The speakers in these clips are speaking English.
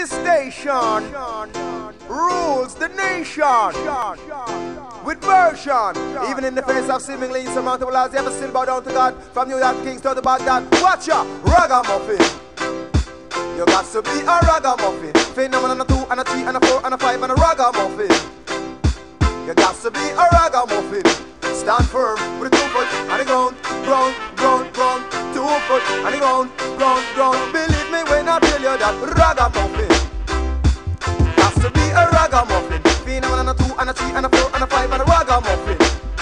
This station rules the nation with version. Even in the face of seemingly insurmountable odds, ever still bow down to God. From New York Kings to the Baghdad. Watch ya, ragamuffin. You got to be a ragamuffin. Phenomenon, a 2 and a 3 and a 4 and a 5 and a ragamuffin. You got to be a ragamuffin. Stand firm with a 2 foot and the ground, ground, ground, ground. 2 foot and the ground, ground, ground. Believe me when I tell you that ragamuffin. Got to be a ragamuffin. Phenomenon, a 2 and a 3 and a 4 and a 5 and a ragamuffin.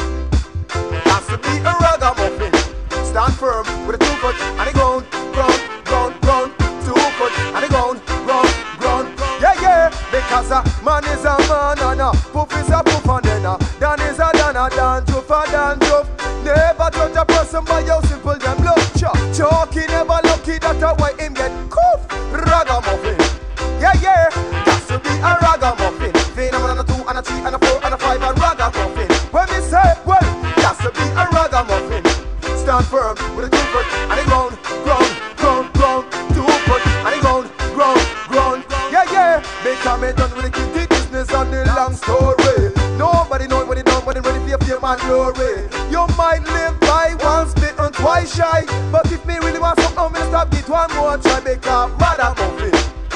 Got to be a ragamuffin. Stand firm with a 2 foot and the ground, ground, ground, ground. 2 foot and the ground, ground, ground. Yeah, yeah. Because a man is a man and a poof is a poof and then a Dan is a Dan, a Dan joof a Dan joof. Never judge a person by how simple them look. Chalky never lucky, that's why him get coof. Ragamuffin. Yeah, yeah. Got to be a ragamuffin. Phenomenon, a 2 and a 3 and a 4 and a 5 and ragamuffin. When me say, well, got to be a ragamuffin. Stand firm with a 2 foot and the ground, ground, ground, ground. 2 foot and the ground, ground, ground. Yeah, yeah. Because me done with the kitty business on the long story. Nobody know what it done, but they ready for your fame and glory. You might live by once bitten, twice shy. But if me really want something, I'm gonna stop, get one more try. Because ragamuffin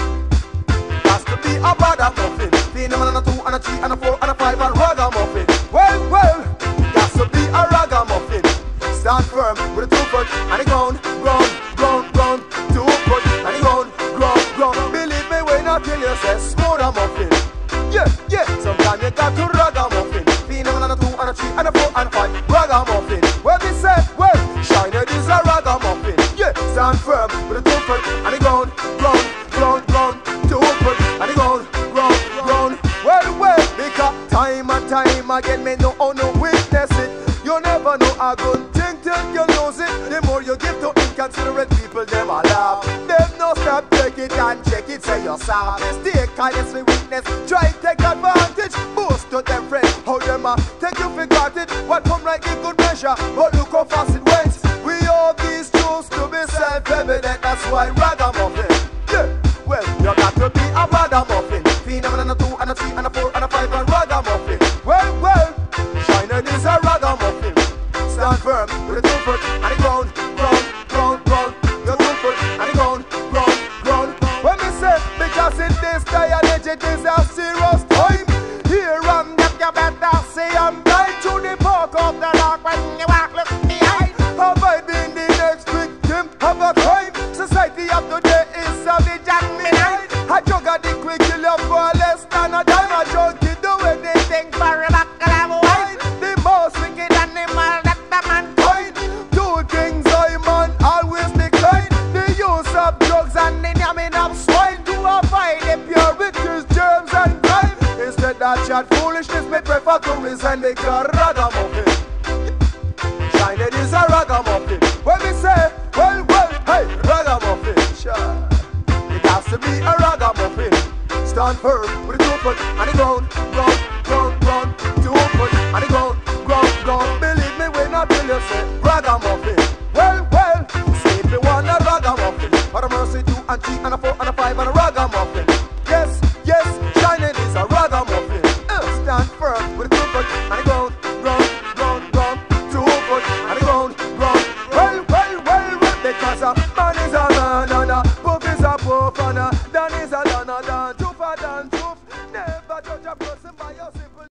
has to be a ragamuffin. Phenomenon, a 2 and a 3 and a 4 and a 5 and ragamuffin. Well, well, has to be a ragamuffin. Stand firm with a 2 foot and the ground, ground, ground, ground. 2 foot and the ground, ground, ground. Believe me when I tell you, say smooth a muffin. Yeah, yeah. Sometimes you got to ragamuffin. Phenomenon, a 2 and a 3 and a 4 and a 5 ragamuffin. Well, me say, well, Shiner is a ragamuffin. Yeah, stand firm with a 2 foot and the ground, ground, ground, ground. 2 foot and the ground, ground, ground. Well, well, because time and time again, me know how no witness it. You never know a good thing till you lose it. The more you give to inconsiderate people, them a laugh. Them no stop, take it and check it, say you're soft. Mistake, kindness, weakness, try take advantage. Boast to them friends, how them a take you for granted. What come right in good measure, but look how fast it went. We all these truths to be self-evident, that's why ragamuffin. Yeah, well, you got to be a ragamuffin. Phenomenon, a 2 and a 3 and a 4 and a 5 and ragamuffin. Well, well, Shiner is a ragamuffin. Stand firm with a 2 foot and the ground, ground, ground, ground. Your 2 foot and the ground, ground, ground. When me say, because in this day and age it is a serious time. Here and there you better say I'm blind to the park of the dark when you walk look behind. Avoid being the next victim of a crime. Society of today is savage and benign. A drug addict will kill you for less than a dime. A junkie do anything for a buckle of wine. The most wicked animal that the mankind. 2 things I man always decline. The use of drugs and the yamming of swine. To avoid the purities, germs and crime. Instead of chat foolishness, me prefer to resign. Make a ragamuffin. Shiner is a ragamuffin. When we say, well, well, hey, ragamuffin. Sure. It has to be a ragamuffin. Stand firm with a 2 foot and the ground, ground, ground, ground. 2 foot and the ground, ground, ground. Believe me when I tell you, say ragamuffin. Well, well, say if you want a ragamuffin, for a mercy 2 and 3 and a 4 and a 5 and a ragamuffin.